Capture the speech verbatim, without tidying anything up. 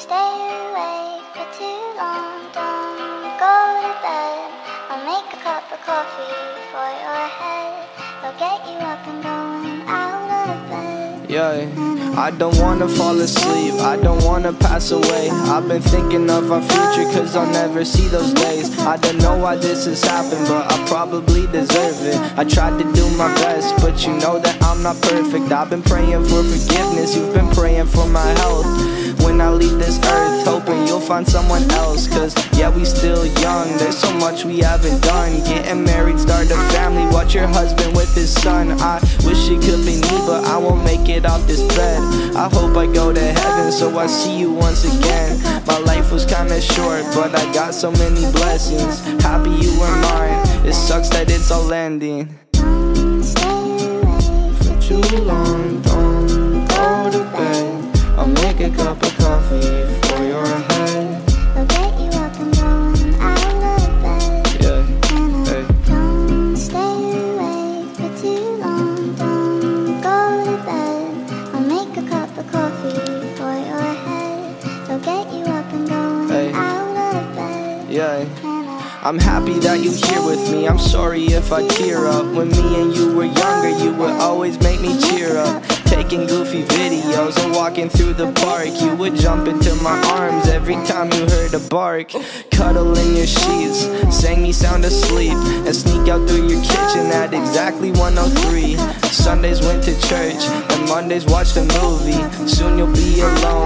stay awake for too long. Don't go to bed. I'll make a cup of coffee for your head. I'll get you up and going out of bed. Yeah, I don't wanna fall asleep, I don't wanna pass away. I've been thinking of our future cause I'll never see those days. I don't know why this has happened, but I probably deserve it. I tried to do my best, but you know that I'm not perfect. I've been praying for forgiveness, you've been praying for my health. When I leave this earth, hoping you'll find someone else. Cause yeah, we still young, there's so much we haven't done. Getting married, start a family, watch your husband with his son. I wish it could be me, but I won't make it off this bed. I hope I go to heaven so I see you once again. My life was kinda short, but I got so many blessings. Happy you were mine, it sucks that it's all ending. Don't stay awake For too long, don't go to bed. I'll make a cup of coffee for your head. I'll get you up and going out of bed. Yeah, And I hey. don't stay awake for too long. Don't go to bed. I'll make a cup of coffee for your head. I'll get you up and going Hey. out of bed. Yeah. And I I'm happy that you're here with me, I'm sorry if I tear up. When me and you were younger, you would always make me cheer up. Taking goofy videos and walking through the park, you would jump into my arms every time you heard a bark. Cuddle in your sheets, sang me sound asleep, and sneak out through your kitchen at exactly one oh three. Sundays went to church, and Mondays watched a movie. Soon you'll be alone,